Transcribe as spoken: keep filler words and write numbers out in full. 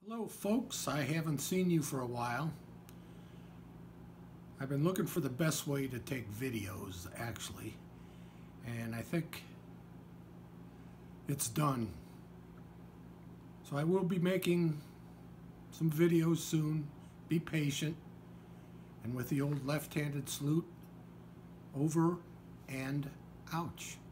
Hello folks, I haven't seen you for a while. I've been looking for the best way to take videos actually, and I think it's done. So I will be making some videos soon. Be patient. And with the old left-handed salute, over and ouch.